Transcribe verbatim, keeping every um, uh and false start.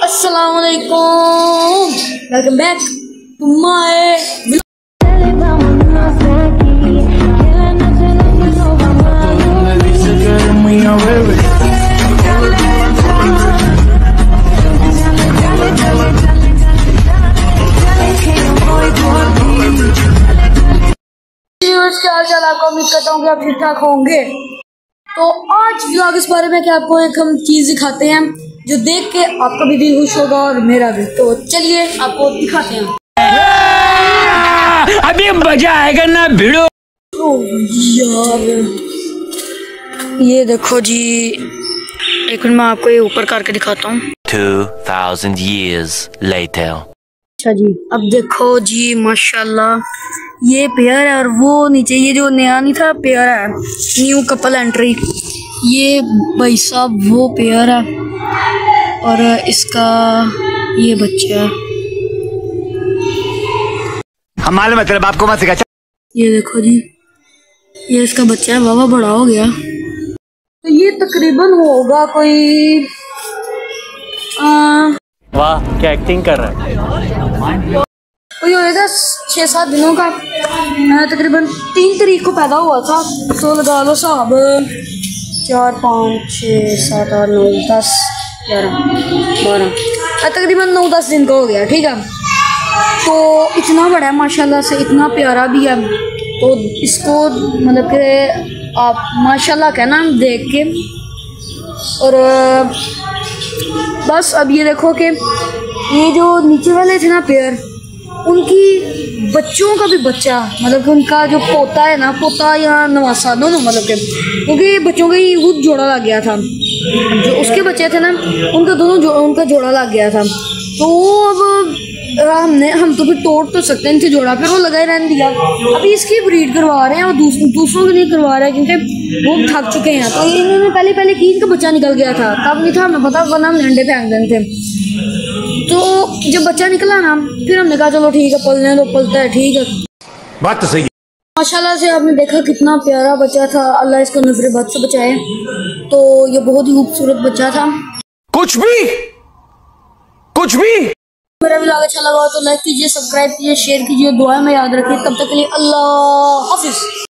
अस्सलाम वालेकुम, welcome back to my क्या हाल चाल। आपको उम्मीद करता हूँ कि आप ठीक ठाक होंगे। तो आज व्लॉग इस बारे में कि आपको एक हम चीज़ दिखाते हैं जो देख के आपका भी दिल खुश होगा और मेरा भी। तो चलिए आपको दिखाते हैं। अभी मजा आएगा ना भिड़ो। ओ यार ये देखो जी, एक मिनट मैं आपको ये ऊपर करके दिखाता हूँ। Two thousand years later. अच्छा जी, अब देखो जी माशाल्लाह ये पेयर है और वो नीचे ये जो नया नहीं था पेयर है, न्यू कपल एंट्री। ये भाई साहब वो पेयर है और इसका ये बच्चा है। हमारे मतलब आपको मत सिखा। ये देखो जी, ये इसका बच्चा है, बाबा बड़ा हो गया। तो ये तकरीबन होगा कोई आ, वाह क्या एक्टिंग कर रहा है। कोई होएगा छः सात दिनों का। तकरीबन तीन तारीख को पैदा हुआ था, तो लगा लो साहब चार पाँच छः सात आठ नौ दस ग्यारह बारह, तकरीबन नौ दस दिन का हो गया। ठीक है, तो इतना बड़ा है माशाल्लाह से, इतना प्यारा भी है। तो इसको मतलब कि आप माशाल्लाह कहना देख के। और बस अब ये देखो कि ये जो नीचे वाले थे ना पेयर, उनकी बच्चों का भी बच्चा, मतलब कि उनका जो पोता है ना, पोता या नवासा दोनों, मतलब के क्योंकि बच्चों का ही खुद जोड़ा लग गया था। जो उसके बच्चे थे ना उनका दोनों जो, उनका जोड़ा लग गया था। तो अब हमने हम तो फिर तोड़ तो सकते हैं इनसे जोड़ा, फिर वो लगा ही रहने दिया। अभी इसकी ब्रीड करवा रहे हैं और दूस, दूसरों के लिए करवा रहे हैं क्योंकि वो थक चुके हैं। तो इन्होंने पहले पहले की इनका बच्चा निकल गया था, तब नहीं था हमें पता, वरना हम अंडे फेंक देते थे। तो जब बच्चा निकला ना, फिर हमने कहा चलो ठीक है पलने दो, पलता है ठीक है। बात तो सही है। माशाल्लाह से आपने देखा कितना प्यारा बच्चा था, अल्लाह इसको नफरे बद से बचाए। तो ये बहुत ही खूबसूरत बच्चा था। कुछ भी कुछ भी मेरा व्लॉग अच्छा लगा तो लाइक कीजिए, सब्सक्राइब कीजिए, शेयर कीजिए, दुआ में याद रखिए। तब तक के लिए अल्लाह हाफिज।